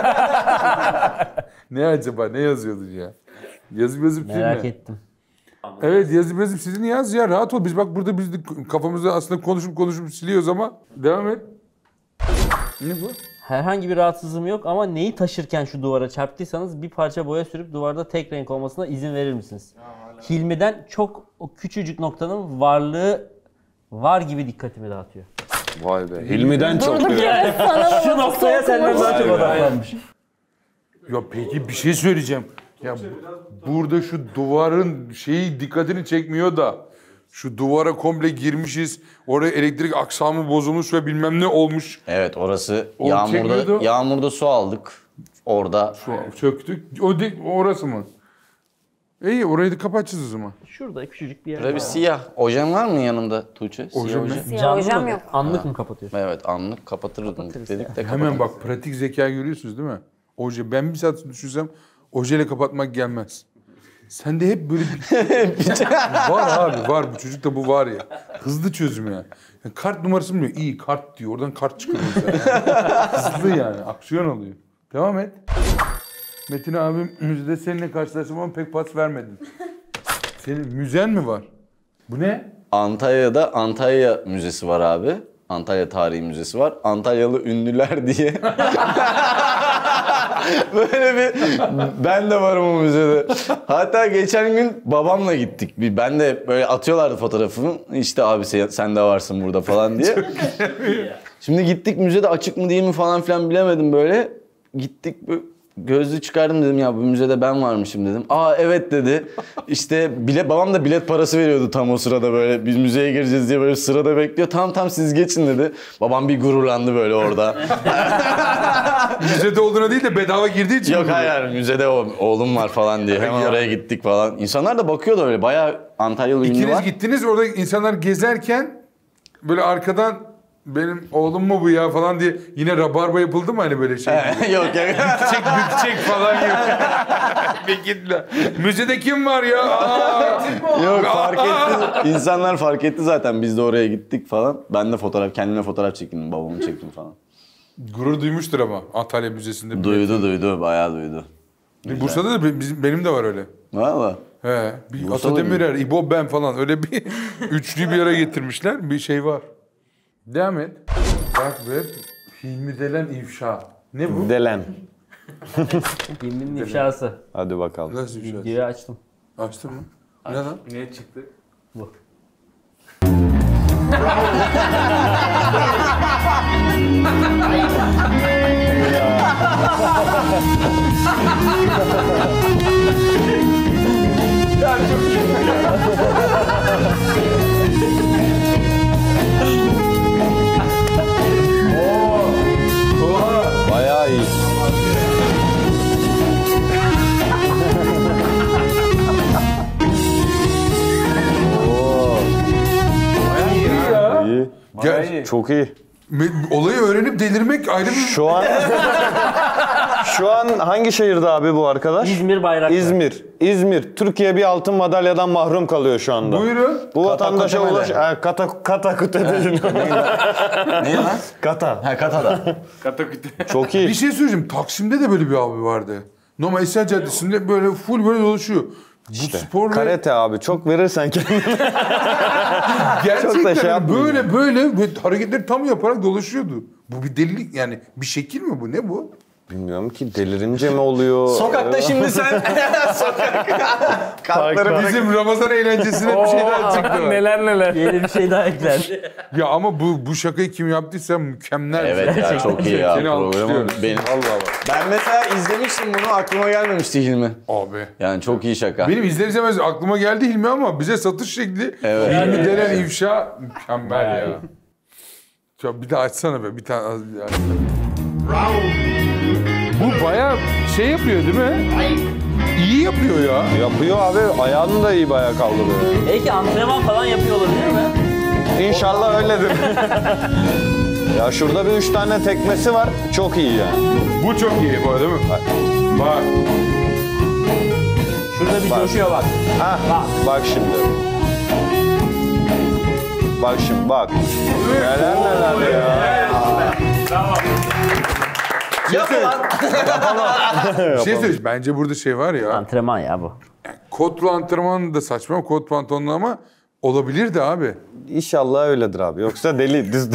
Ne acaba? Ne yazıyordun ya? Yazı bezim silme. Merak ettim. Evet yazı bezim sizin yaz ya. Rahat ol. Biz bak burada biz de kafamızda aslında konuşup konuşup siliyoruz ama. Devam et. Ne bu? Herhangi bir rahatsızlığım yok ama neyi taşırken şu duvara çarptıysanız bir parça boya sürüp duvarda tek renk olmasına izin verir misiniz? Hilmi'den çok o küçücük noktanın varlığı var gibi dikkatimi dağıtıyor. Vay be. Hilmi'den çok Durduk diyor. yere sana da Şu noktaya senden daha çok odaklanmış. Ya peki bir şey söyleyeceğim. Ya bu- burada şu duvarın şeyi dikkatini çekmiyor da şu duvara komple girmişiz. Oraya elektrik aksamı bozulmuş ve bilmem ne olmuş. Evet orası O yağmurda çekmiyordu. yağmurda su aldık. Orada Şu söktük. O de, orası mı? İyi orayı da kapatacağız o zaman. Şurada küçücük bir yer Böyle bir var. siyah. Ojen var mı yanında Tuğçe? Siyah Ojem ne? oje. Siyah Canlı hocam mı? yok. Anlık mı kapatıyorsun? Evet anlık kapatırdım dedik de Hemen kapatamadık. bak pratik zeka görüyorsunuz değil mi? Oje. Ben bir saat düşünsem ojeyle kapatmak gelmez. Sende hep böyle bir... var abi var. Bu çocukta bu var ya. Hızlı çözüm ya. Yani kart numarası mı diyor? İyi kart diyor. Oradan kart çıkıyor mesela. Hızlı yani. Aksiyon oluyor. Devam et. Metin abim müzede seninle karşılaştım ama pek pas vermedin. Senin müzen mi var? Bu ne? Antalya'da Antalya Müzesi var abi. Antalya Tarihi Müzesi var. Antalyalı ünlüler diye. Böyle bir ben de varım o müzede. Hatta geçen gün babamla gittik. Bir ben de böyle atıyorlardı fotoğrafımı. İşte abi sen, sen de varsın burada falan diye. Şimdi gittik müzede açık mı değil mi falan filan bilemedim böyle. Gittik böyle gözlüğü çıkardım dedim ya bu müzede ben varmışım dedim. Aa evet dedi. İşte bile babam da bilet parası veriyordu tam o sırada böyle. Biz müzeye gireceğiz diye böyle sırada bekliyor. Tamam tamam siz geçin dedi. Babam bir gururlandı böyle orada. Müzede olduğuna değil de bedava girdiği için. Yok mi? hayır hayır, müzede o, oğlum var falan diye. Hemen Ya. oraya gittik falan. İnsanlar da bakıyordu öyle. Bayağı Antalyalı ünlü İkiniz var. gittiniz orada insanlar gezerken böyle arkadan benim oğlum mu bu ya falan diye yine rabarba yapıldı mı hani böyle şey? Yok yok. Çek bütçek falan gibi. Bir gitme. Müzede kim var ya? Aa! Yok fark etti. İnsanlar fark etti zaten. Biz de oraya gittik falan. Ben de fotoğraf, kendime fotoğraf çektim. Babamı çektim falan. Gurur duymuştur ama Antalya Müzesi'nde. Duydu duydu. Bayağı duydu. Bursa'da da bizim, benim de var öyle. Valla. He, bir Bursa'da Ata Demirer, İbo ben falan öyle bir üçlü bir yere getirmişler. Bir şey var. Devam et. Bak ve Hilmi Delen ifşa. Ne bu? Delen. Hilmi'nin ifşası. Hadi bakalım. Nasıl ifşa? Videoyu açtım. Açtın mı? Ne lan? Ne çıktı? Bu. Bayağı iyi. Oo, iyi. Gel, Çok iyi. me- olayı öğrenip delirmek ayrı bir... Şu an Şu an hangi şehirde abi bu arkadaş? İzmir Bayraktar. İzmir. İzmir. Türkiye bir altın madalyadan mahrum kalıyor şu anda. Buyurun. Bu vatandaşa Kata ulaş... Ha, kata kata kute dedin. Ne lan? Kata. Ha Kata'da. Kataküte. Çok Bir iyi. şey söyleyeceğim. Taksim'de de böyle bir abi vardı. normal İstiklal Caddesi'nde böyle full böyle dolaşıyor. Bu İşte, spor ve karate abi çok verirsen kendine. gerçekten çok da şey yapmıyor. böyle, böyle böyle hareketleri tam yaparak dolaşıyordu. Bu bir delilik yani, bir şekil mi bu, ne bu? Bilmiyorum ki delirince mi oluyor? Sokakta şimdi sen sokak kartları Bizim Ramazan eğlencesine bir şey daha çıktı. Neler neler. Yeni bir şey daha eklendi. Ya ama bu bu şakayı kim yaptıysa mükemmel. Evet ya, çok iyi ya Seni programı. alkışlıyoruz. Benim, Vallahi bak. ben mesela izlemiştim bunu, aklıma gelmemişti Hilmi. Abi. Yani çok iyi şaka. Benim izler izlemez aklıma geldi Hilmi ama bize satış şekli Evet. Hilmi denen ifşa mükemmel ya. Ya bir daha açsana be, bir tane az bir daha. Bu bayağı şey yapıyor değil mi? İyi yapıyor ya. Yapıyor abi. Ayağını da iyi bayağı kaldırıyor. Belki antrenman falan yapıyor olabilir mi? İnşallah öyledir. Ya şurada bir üç tane tekmesi var. Çok iyi yani. Bu çok iyi bu, değil mi? Bak. Şurada bir Bak. coşuyor bak. Hah, bak şimdi. Bak şimdi bak. Neler neler ya. Yap lan. Bir şey söyleyeyim. Bence burada şey var ya. Antrenman ya bu. Kotlu antrenman da saçma, kot pantolonlu ama olabilirdi abi. İnşallah öyledir abi. Yoksa deli, düz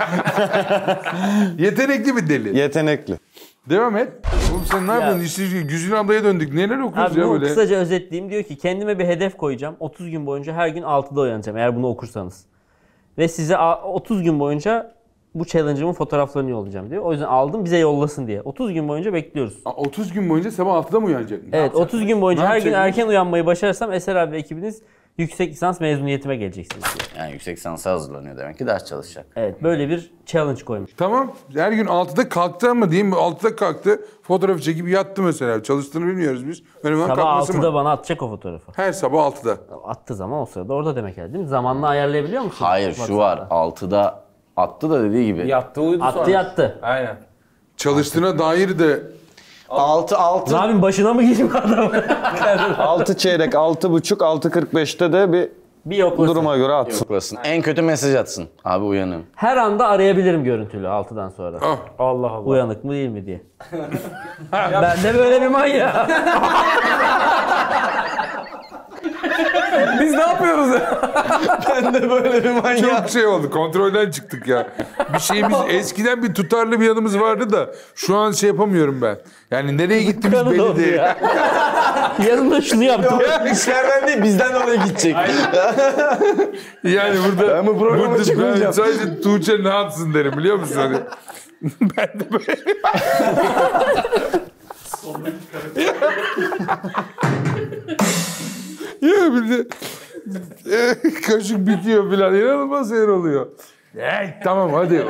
Yetenekli bir deli. yetenekli. Devam et. Oğlum sen ne yapıyorsun? İşte Güzin ablaya döndük. Neler okuyoruz Abi ya bu böyle? kısaca özetleyeyim. Diyor ki kendime bir hedef koyacağım. otuz gün boyunca her gün altıda uyanacağım eğer bunu okursanız. Ve size a- otuz gün boyunca bu challenge'ımın fotoğraflarını yollayacağım diyor. O yüzden aldım, bize yollasın diye. otuz gün boyunca bekliyoruz. Aa, otuz gün boyunca sabah altıda mı uyanacak? Evet, otuz gün boyunca Ne her gün yapacakmış? erken uyanmayı başarırsam Eser abi ve ekibiniz yüksek lisans mezuniyetime geleceksiniz diyor. Yani yüksek lisansa hazırlanıyor demek ki, ders çalışacak. Evet, böyle bir challenge koymuş. Tamam. Her gün altıda kalktı ama diyeyim mi? altıda kalktı. Fotoğrafı çekip yattı mesela. Çalıştığını bilmiyoruz biz. Benim Sabah kalkması altıda mı? bana atacak o fotoğrafı. Her sabah altıda. Attığı zaman o sırada orada demek herhalde değil mi? Zamanla ayarlayabiliyor musun? Hayır, şu var. altıda attı da dediği gibi. Yattı uyudu sonra. Attı yattı. Aynen. Çalıştığına dair de altı altı. Ne yapayım, başına mı gireyim adamı? Altı çeyrek, altı buçuk, altı kırk beşte de bir Bir yoklasın. duruma göre atsın. Yoklasın. En kötü mesaj atsın. Abi uyanıyorum. Her anda arayabilirim görüntülü altıdan sonra. ah, Allah Allah. Uyanık mı değil mi diye. Ben de böyle bir manyak. Biz ne yapıyoruz ya? Ben de böyle bir manyak. çok şey oldu. Kontrolden çıktık ya. Bir şeyimiz eskiden bir tutarlı bir yanımız vardı da şu an şey yapamıyorum ben. Yani nereye gittiğimiz Kanı belli doldu değil. ya. Yanımda şunu yaptım. İşlerden değil, bizden dolayı gidecek. Yani burada Ben bu programa burada ben çıkmayacağım. sadece Tuğçe ne yapsın derim, biliyor musun? Hani ben de böyle. Ya bir de kaşık bitiyor filan, inanılmaz yer oluyor. Hey, tamam hadi.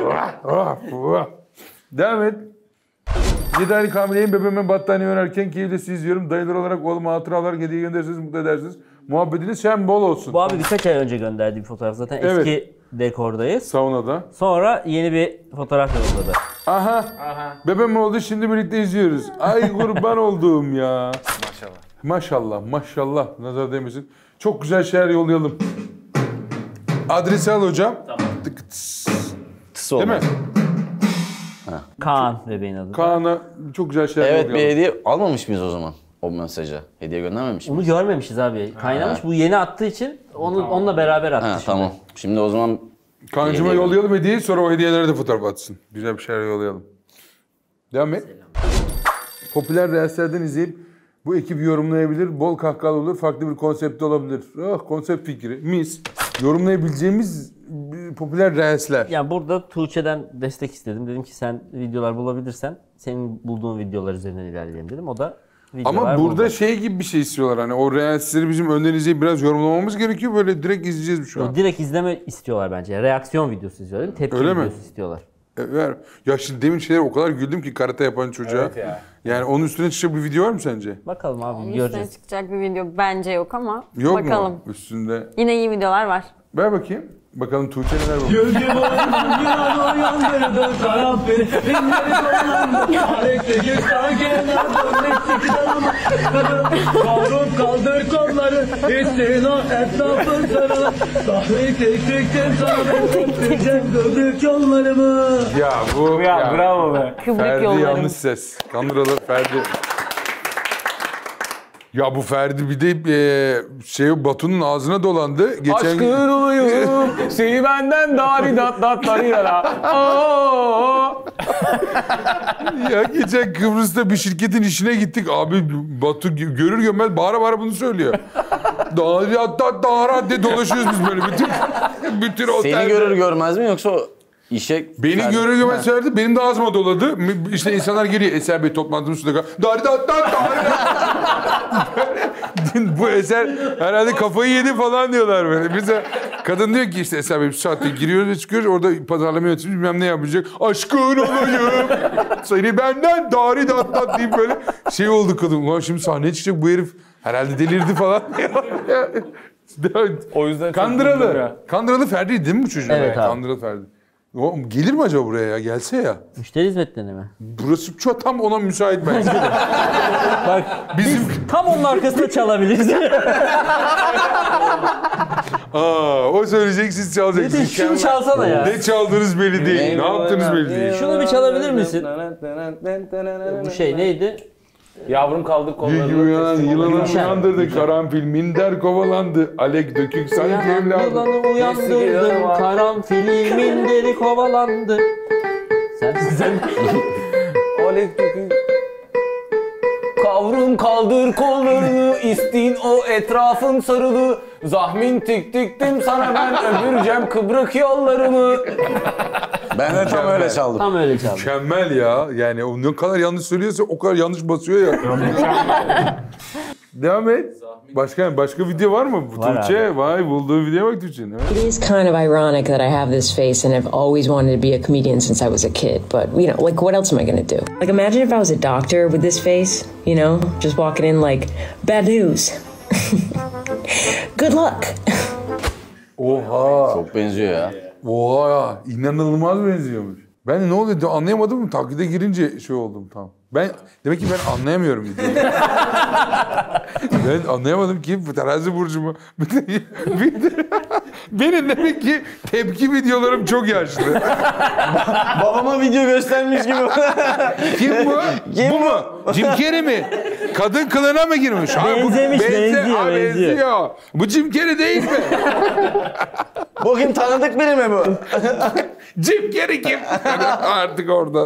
Devam et. yedi aylık hamileyim, bebeğime battaniye örerken keyifle sizi izliyorum. Dayılar olarak oğluma hatıralar hediye gönderirseniz mutlu edersiniz. Muhabbetiniz hem bol olsun. Bu abi birkaç ay önce gönderdiği bir fotoğraf. Zaten Evet. eski dekordayız. Saunada. Sonra yeni bir fotoğraf yolladı. Aha. Bebeğim oldu, şimdi birlikte izliyoruz. Ay kurban olduğum ya. Maşallah. Maşallah, maşallah. Nazar değmesin. Çok güzel şeyler yollayalım. Adresi al hocam. Tamam. Tısı Değil mi? olmaz. Kaan bebeğin adı. Kaan'a çok güzel şeyler Evet, bir yollayalım. hediye almamış mıyız o zaman? O mesaja. Hediye göndermemiş miyiz? Onu görmemişiz abi. Kaynamış. Bu yeni attığı için onu onunla beraber attı Ha, şimdi. tamam. Şimdi o zaman Kaan'cıma Hediye yollayalım hediyeyi, sonra o hediyelere de fotoğraf atsın. Güzel bir şeyler yollayalım. Devam et. Popüler reelslerden izleyip bu ekibi yorumlayabilir, bol kahkahalı olur, farklı bir konsepti olabilir. Oh, konsept fikri, mis. Yorumlayabileceğimiz bir popüler reelsler. Yani burada Tuğçe'den destek istedim. Dedim ki sen videolar bulabilirsen senin bulduğun videolar üzerinden ilerleyelim dedim. O da videolar Ama burada buldu. şey gibi bir şey istiyorlar, hani o reelsleri bizim önden izleyip biraz yorumlamamız gerekiyor, böyle direkt izleyeceğiz şu an. Direkt izleme istiyorlar bence. Reaksiyon videosu istiyorlar değil mi? Tepki Öyle mi? videosu istiyorlar. E, ver. Ya şimdi demin şeyler o kadar güldüm ki karate yapan çocuğa. Evet ya. Yani onun üstüne çıkacak bir video var mı sence? Bakalım abi Üstüne göreceğiz. çıkacak bir video bence yok ama Yok bakalım. mu? Üstünde. Yine iyi videolar var. Ver bakayım. Bakalım Tuğçe neler bulmuş. Kaldır kaldır kolları, isteyin o etrafın sarılı. Sahneyi tek tek tek sana öptüreceğim gördük yollarımı. Ya bu Ya, bravo be. Kıbrık Ferdi yollarım. yanlış ses. Kandıralı Ferdi. Ya bu Ferdi bir de e, şey Batu'nun ağzına dolandı. Geçen Aşkın olayım, seni benden dari dat dat dariyara. Ya geçen Kıbrıs'ta bir şirketin işine gittik. Abi Batu görür görmez bağıra bağıra bunu söylüyor. Dari dat dat dara diye dolaşıyoruz biz böyle bütün bütün otelde. Seni görür görmez mi yoksa işe... Beni Ferdi- görür görmez söyledi. Benim de ağzıma doladı. İşte insanlar geliyor. Eser Bey toplantının üstünde. Dari dat dat bu Eser herhalde kafayı yedi falan diyorlar böyle. Bize kadın diyor ki işte Eser Bey bir saatte giriyoruz ve çıkıyoruz. Orada pazarlama yönetimi bilmem ne yapacak. Aşkın olayım. Seni benden dari dat dat deyip böyle şey oldu kadın. Ulan şimdi sahneye çıkacak bu herif herhalde delirdi falan. O yüzden Kandıralı. Kandıralı Ferdi değil mi bu çocuk? Evet abi. Kandıralı Ferdi. O, gelir mi acaba buraya ya? Gelse ya. Müşteri hizmetlerine mi? Burası çok tam ona müsait bence. Bak Bizim... biz tam onun arkasında çalabiliriz. Aa, o söyleyecek siz çalacaksınız. Şunu çalsana ya. Ne çaldığınız belli değil. Ne yaptığınız belli değil. Şunu bir çalabilir misin? Bu şey neydi? Yavrum kaldık kollarını. Yılan, teslim yılanı olalım. uyandırdı, karanfil minder kovalandı. Alek dökük sanki evladım. Yılanı uyandırdım, karanfili minderi kovalandı. Sen sen Alek dökün. Kavrum kaldır kollarını, istin o etrafın sarılı. Zahmin tik tiktim sana ben, öbürcem kıbrık yollarımı. Ben de tam öyle çaldım. tam öyle çaldım. Mükemmel ya. Yani o ne kadar yanlış söylüyorsa o kadar yanlış basıyor ya. Devam et. Başka başka video var mı? Var Tuğçe, abi. vay bulduğu videoya bak Tuğçe'nin. Evet. It is kind of ironic that I have this face and I've always wanted to be a comedian since I was a kid. But, you know, like, what else am I going to do? Like, imagine if I was a doctor with this face, you know, just walking in like, bad news. Good luck. Oha. Çok benziyor ya. Oha. İnanılmaz benziyormuş. Ben ne oluyor anlayamadım mı? Taklide girince şey oldum tam. Ben demek ki ben anlayamıyorum videoyu. Ben anlayamadım ki bu terazi burcumu. Bir de, bir de, benim demek ki tepki videolarım çok yaşlı. Babama video göstermiş gibi. Kim bu? Kim bu mu? Jim Carrey mi? Kadın kılığına mı girmiş? Ha, bu- Benzemiş, benziyor, ha, benziyor. Bu Jim Carrey değil mi? Bu kim, tanıdık biri mi bu? Jim Carrey kim? Artık oradan.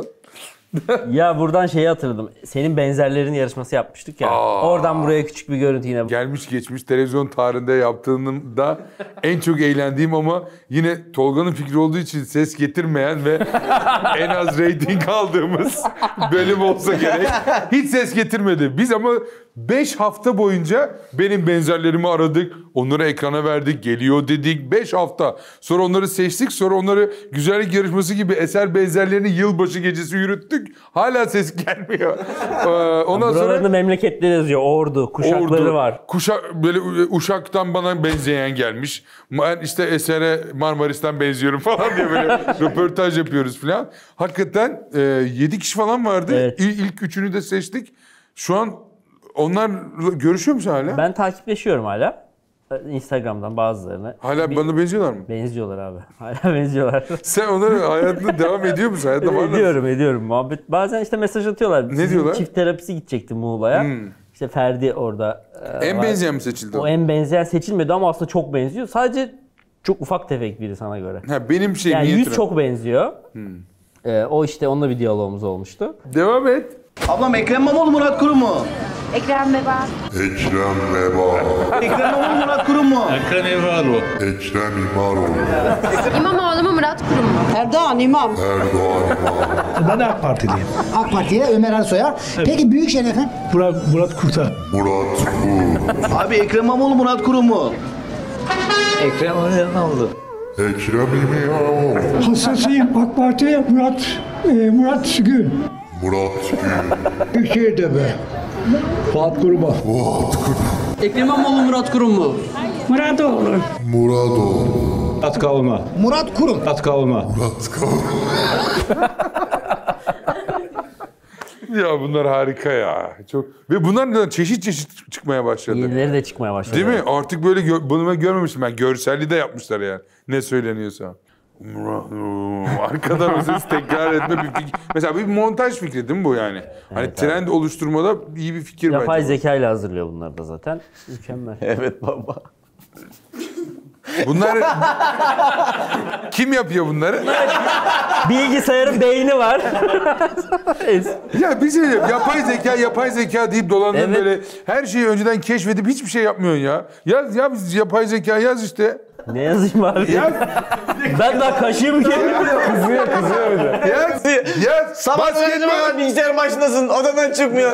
Ya buradan şeyi hatırladım. Senin benzerlerin yarışması yapmıştık ya. Aa. Oradan buraya küçük bir görüntü yine. Gelmiş geçmiş televizyon tarihinde yaptığımda en çok eğlendiğim ama yine Tolga'nın fikri olduğu için ses getirmeyen ve en az reyting aldığımız bölüm olsa gerek. Hiç ses getirmedi. Biz ama beş hafta boyunca benim benzerlerimi aradık. Onları ekrana verdik. Geliyor dedik. beş hafta. Sonra onları seçtik. Sonra onları güzellik yarışması gibi eser benzerlerini yılbaşı gecesi yürüttük. Hala ses gelmiyor. Ee, ondan sonra... Buralarında memleketleri yazıyor. Ordu, kuşakları Ordu, var. Kuşak böyle Uşak'tan bana benzeyen gelmiş. Ben işte Eser'e Marmaris'ten benziyorum falan diye böyle röportaj yapıyoruz falan. Hakikaten e, yedi kişi falan vardı. Evet. İl, ilk üçünü de seçtik. Şu an onlar görüşüyor musun hala? Ben takipleşiyorum hala. Instagram'dan bazılarını. Hala Bir- bana benziyorlar mı? Benziyorlar abi. Hala benziyorlar. Sen onların hayatında devam ediyor musun? Hayatta var mı? ediyorum, ediyorum. Muhabbet. Bazen işte mesaj atıyorlar. Ne Sizin diyorlar? Çift terapisi gidecekti Muğla'ya. Hmm. İşte Ferdi orada. e, En var. benzeyen mi seçildi? O en benzeyen seçilmedi ama aslında çok benziyor. Sadece çok ufak tefek biri sana göre. Ha, benim şey Yani niyetine. yüz çok benziyor. Ee, o işte onunla bir diyalogumuz olmuştu. Devam et. Ablam Ekrem İmamoğlu Murat Kurum mu? Ekrem Beba. Ekrem Beba. Ekrem İmamoğlu Murat Kurum mu? Ekrem İmamoğlu. Ekrem İmamoğlu. İmamoğlu mu Murat Kurum mu? Erdoğan İmam. Erdoğan İmamoğlu. Ben de AK Partiliyim. AK Parti'ye Ömer Ersoy'a. Peki Büyükşehir efendim? Murat, Murat Kurt'a. Murat Kurum. Abi Ekrem İmamoğlu Murat Kurum mu? Ekrem İmamoğlu. Ekrem İmamoğlu. Hassasıyım AK Parti'ye Murat, e, Murat Gül. Murat Gül. Büyükşehir'de be. Fuat Kurum'a. Fuat Kurum. Ekrem İmamoğlu Murat Kurum mu? Muradoğlu. Muradoğlu. Murat Kavurma. Murat Kurum. Murat Kavurma. Murat Kurum. Ya bunlar harika ya. Çok ve bunlar da çeşit çeşit çıkmaya başladı. Yenileri de çıkmaya başladı. Değil mi? Artık böyle gö- bunu ben görmemiştim ben. Görselli de yapmışlar yani. Ne söyleniyorsa. Arkadan o ses tekrar etme bir fikir. Mesela bir montaj fikri değil mi bu yani? Hani Evet, trend oluşturmada iyi bir fikir bence. Yapay zeka ile hazırlıyor bunları da zaten. Mükemmel. Evet baba. Bunlar kim yapıyor bunları? Bilgisayarın beyni var. Ya bir şey diyeyim, yapay zeka yapay zeka deyip dolandın Evet. böyle her şeyi önceden keşfedip hiçbir şey yapmıyorsun ya. Yaz ya biz yapay zeka yaz işte. Ne yazayım abi? Yaz. Ben daha kaşıyım ki. Kızıyor kızıyor bir de. Yaz. Yaz. Sabah öğrenci kadar bilgisayar başındasın. Odadan çıkmıyor.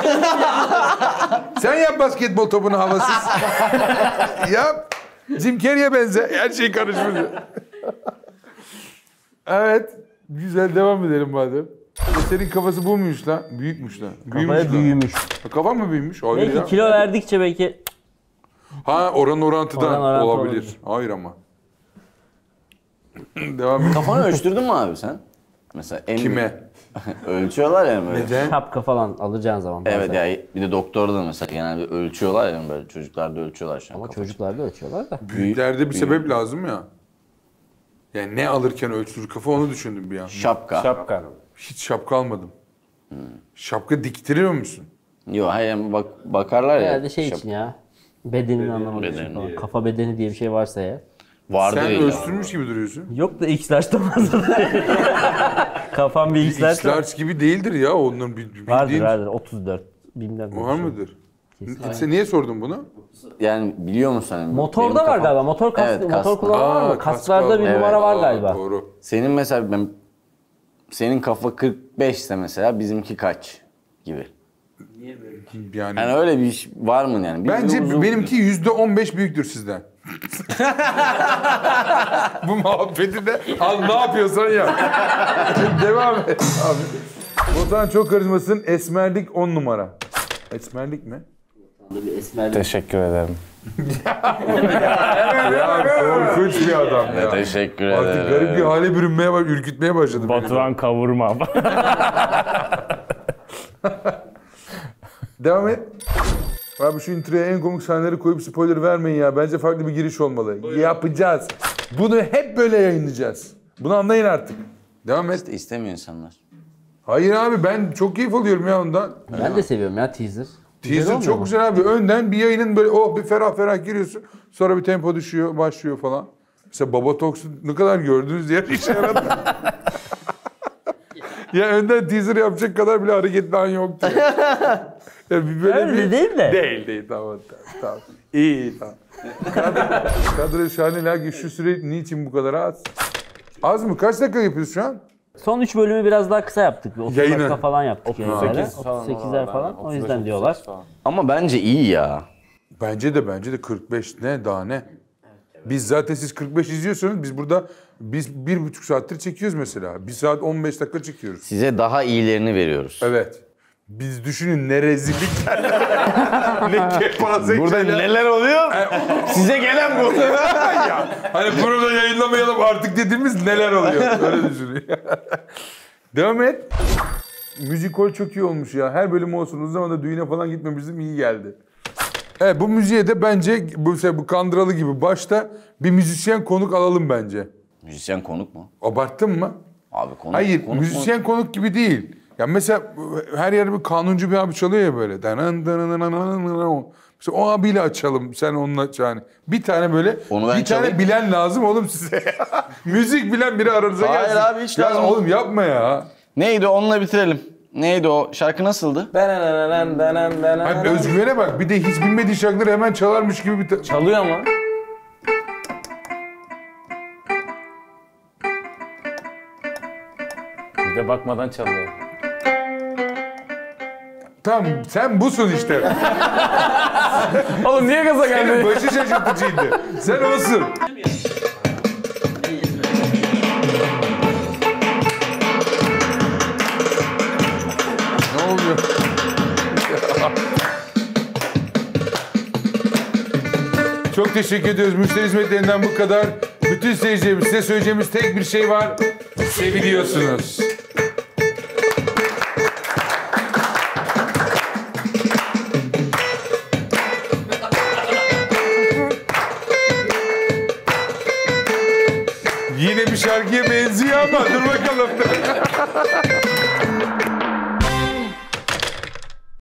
Sen yap basketbol topunu havasız. Yap. Jim Carrey'e benze. Her şey karışmış. Evet. Güzel devam edelim madem. E senin kafası bu muymuş lan? Büyükmüş lan. Kafaya lan. büyümüş. Ha, kafan mı büyümüş? Hayır Belki ya. kilo verdikçe belki Ha oran orantıdan Oran orantı olabilir. olabilir. Hayır ama. Devam et. Kafanı ölçtürdün mü abi sen? Mesela en Kime? Ölçüyorlar yani böyle. Neden? şapka falan alacağın zaman. bazen. Evet ya bir de doktorda da mesela genelde ölçüyorlar yani böyle çocuklarda ölçüyorlar şu an. Ama kafayı. çocuklarda ölçüyorlar da. Büyüklerde bir sebep lazım ya. Yani ne alırken ölçülür kafa onu düşündüm bir an. Şapka. Şapka. Hiç şapka almadım. Şapka diktiriyor musun? Yok hayır yani bak, bakarlar ya. Herhalde şey şap- için ya. Bedenini anlamak için bedeni falan. diye. Kafa bedeni diye bir şey varsa ya. Vardır Sen illa. ölçtürmüş gibi duruyorsun. Yok da X-Large'da vardır. Kafam bir X-Large'da. X-Large gibi değildir ya onların bir, bir Vardır bildiğin- vardır. otuz dört. Bilmem ne. Var mıdır? Sen niye sordun bunu? Yani biliyor musun? Hani Motorda benim var kafam- galiba. Motor kas, Evet, motor kaslı. kullanan var Aa, mı? kas Kaslarda kaldı. bir Evet. numara var Aa, galiba. Doğru. Senin mesela ben senin kafa kırk beş ise mesela bizimki kaç gibi. Yani, Yani öyle bir iş var mı yani? Biz de bence uzun- benimki yüzde on beş büyüktür sizden. Bu muhabbeti de al ne yapıyorsan yap. Devam et abi. Botan çok karizmasın. Esmerlik on numara. Esmerlik mi? Bir esmerlik. Teşekkür ederim. Ya korkunç bir adam ya. Teşekkür ederim. Artık garip bir hale bürünmeye, baş- ürkütmeye başladı. beni. Batuhan kavurma. Devam et. Abi şu introya en komik sahneleri koyup spoiler vermeyin ya. Bence farklı bir giriş olmalı. Yapacağız. Bunu hep böyle yayınlayacağız. Bunu anlayın artık. Devam et. İşte istemiyor insanlar. Hayır abi ben çok keyif alıyorum ya ondan. Ben de seviyorum ya teaser. Teaser olmuyor çok mu? güzel abi. Önden bir yayının böyle oh bir ferah ferah giriyorsun. Sonra bir tempo düşüyor, başlıyor falan. Mesela Baba Talks'u ne kadar gördünüz diye işe yaradı. Ya önden teaser yapacak kadar bile hareketli an yoktu. Ya bir böyle Öyle bir... değil de. Değil değil tamam tamam. tamam. İyi tamam. Kadro, kadro şahane lakin şu süre niçin bu kadar az? Az mı? Kaç dakika yapıyoruz şu an? Son üç bölümü biraz daha kısa yaptık. otuz Yayını. dakika falan yaptık. otuz sekiz yayınları. falan otuz sekizler var, falan. ben O otuz beş, yüzden otuz diyorlar. sekiz falan. Ama bence iyi ya. Bence de bence de kırk beş ne daha ne? Biz zaten siz kırk beş izliyorsunuz. Biz burada biz bir buçuk saattir çekiyoruz mesela. Bir saat on beş dakika çekiyoruz. Size daha iyilerini veriyoruz. Evet. Biz düşünün ne rezillikler. ne kepazelikler. Burada neler oluyor? Size gelen bu. ya, hani bunu da yayınlamayalım artık dediğimiz neler oluyor. Öyle düşünün. Devam et. Müzikol çok iyi olmuş ya. Her bölüm olsun. Uzun zamanda düğüne falan gitmemiştim. İyi geldi. Evet bu müziğe de bence bu, şey, bu Kandıralı gibi başta bir müzisyen konuk alalım bence. Müzisyen konuk mu? Abarttın mı? Abi konuk. Hayır konuk, müzisyen konuk gibi değil. Ya mesela her yerde bir kanuncu bir abi çalıyor ya böyle. Mesela o abiyle açalım. Sen onunla aç yani. Bir tane böyle Onu ben bir çalayım. tane bilen lazım oğlum size. Müzik bilen biri aranıza Hayır gelsin. abi, hiç ya lazım oğlum yapma ya. Neydi onunla bitirelim. Neydi o? Şarkı nasıldı? Abi özgüvene bak. Bir de hiç bilmediği şarkıları hemen çalarmış gibi bir... ta- Çalıyor ama. Bir de bakmadan çalıyor. Tamam sen busun işte. Oğlum niye gaza Senin geldin? başı şaşırtıcıydı. Sen olsun. Ne oluyor? Çok teşekkür ediyoruz. Müşteri hizmetlerinden bu kadar. Bütün seyircilerimiz size söyleyeceğimiz tek bir şey var. Seviliyorsunuz. Yine bir şarkıya benziyor ama dur bakalım.